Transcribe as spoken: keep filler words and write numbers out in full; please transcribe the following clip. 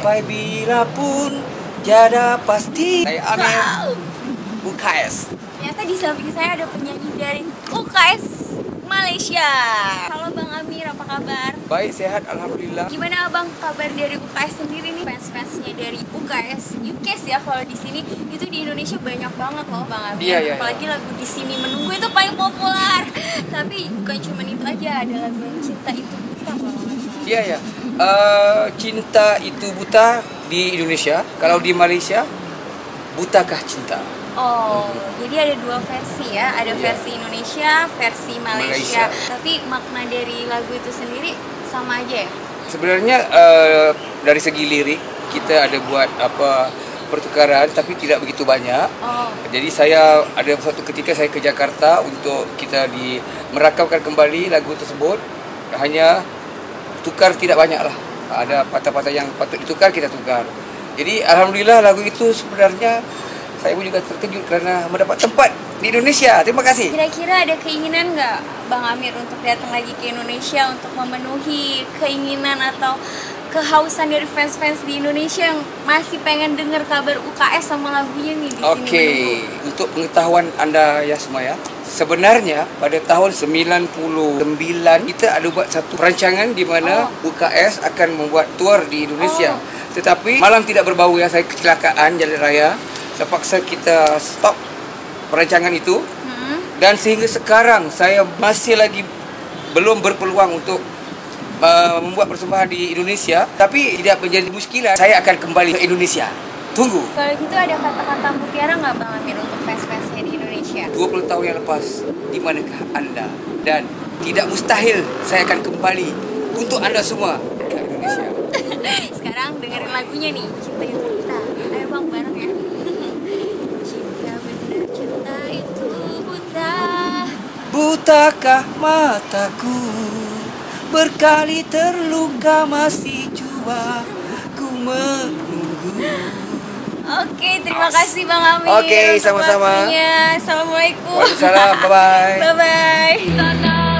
Sampai bila pun tiada pasti. Saya Amir, U K S. Ternyata di samping saya ada penyanyi dari U K S Malaysia. Halo Bang Amir, apa kabar? Baik, sehat, alhamdulillah. Gimana Abang kabar dari U K S sendiri nih? Fans-fansnya dari U K S, U K S ya kalau di sini itu di Indonesia banyak banget loh Bang Amir. Iya, iya, Apalagi lagu Di Sini Menunggu itu paling populer. Tapi bukan cuma itu aja, ada lagu yang Cinta Itu Buta kalau nggak salah. Iya, ya. Uh, cinta itu buta di Indonesia. Kalau di Malaysia, butakah cinta? Oh, jadi ada dua versi ya, ada Iya. versi Indonesia, versi Malaysia. Malaysia. Tapi makna dari lagu itu sendiri sama aja ya? Sebenarnya uh, dari segi lirik kita ada buat apa pertukaran, tapi tidak begitu banyak. Oh, Jadi saya ada suatu ketika saya ke Jakarta untuk kita di merakamkan kembali lagu tersebut. Hanya tukar tidak banyak lah. Ada patah-patah yang patut ditukar, kita tukar. Jadi alhamdulillah lagu itu sebenarnya saya pun juga terkejut karena mendapat tempat di Indonesia. Terima kasih. kira-kira ada keinginan nggak Bang Amir untuk datang lagi ke Indonesia untuk memenuhi keinginan atau kehausan dari fans-fans di Indonesia yang masih pengen dengar kabar U K S sama lagunya nih di Oke, sini menunggu? untuk pengetahuan Anda ya semua ya. Sebenarnya pada tahun sembilan puluh sembilan kita ada buat satu perancangan di mana Oh. U K S akan membuat tour di Indonesia. Oh. Tetapi malam tidak berbau ya, saya kecelakaan jalan raya. Terpaksa kita stop perancangan itu. Hmm? Dan sehingga sekarang saya masih lagi belum berpeluang untuk uh, membuat persembahan di Indonesia. Tapi tidak menjadi muskilah, saya akan kembali ke Indonesia. Tunggu. Kalau gitu ada kata-kata mutiara nggak Bang Amir untuk fans-fansnya di Indonesia? dua puluh tahun yang lepas, di manakah Anda? Dan tidak mustahil saya akan kembali untuk Anda semua ke Indonesia. Sekarang dengerin lagunya nih, Cinta Itu Buta. Ayo Bang, bareng ya. Cinta bener, cinta itu buta. Butakah mataku, berkali terluka masih jua ku menunggu. Oke, terima kasih Bang Amir. Oke, untuk sama-sama. waktunya. Assalamualaikum. Waalaikumsalam, bye-bye. Bye-bye.